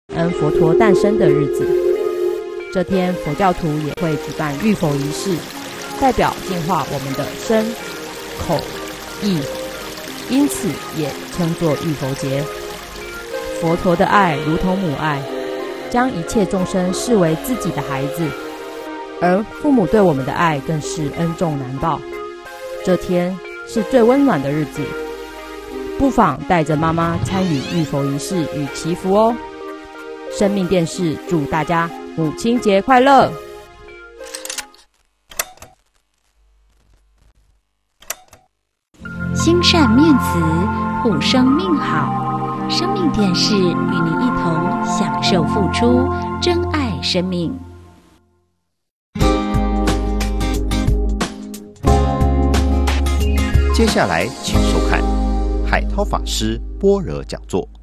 恩佛陀诞生的日子。这天，佛教徒也会举办浴佛仪式，代表净化我们的身、口、意，因此也称作浴佛节。佛陀的爱如同母爱，将一切众生视为自己的孩子，而父母对我们的爱更是恩重难报。这天是最温暖的日子，不妨带着妈妈参与浴佛仪式与祈福哦。生命电视祝大家母亲节快乐！ 心善面慈，护生命好。生命电视与您一同享受付出，珍爱生命。 接下来请收看海涛法师般若讲座。